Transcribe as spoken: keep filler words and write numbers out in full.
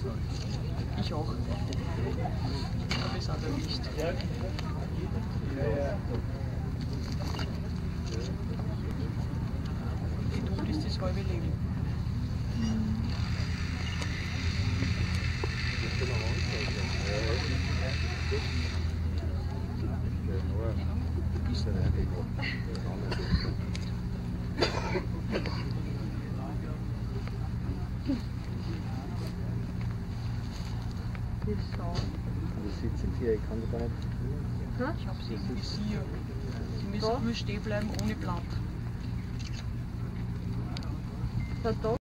Ich auch. Aber es andere nicht. Geduld ist das halbe Leben. Wo sitzen Sie? Ich kann da gar nicht. Hm? Ich habe sie im Visier. Sie müssen nur stehen bleiben ohne Blatt. Da, da.